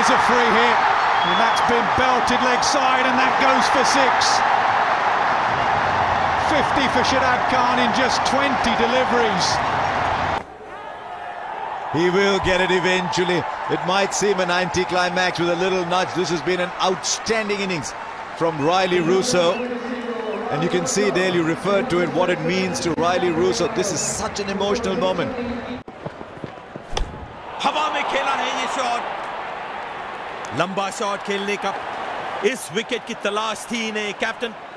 There's a free hit, and that's been belted leg side, and that goes for 6. 50 for Shadab Khan in just 20 deliveries. He will get it eventually. It might seem an anticlimax with a little nudge. This has been an outstanding innings from Riley Russo. And you can see, Dale, you referred to it, what it means to Riley Russo. This is such an emotional moment. हवा में खेला है ये shot, लंबा shot खेलने का इस wicket की तलाश थी इन्हें। कैप्टन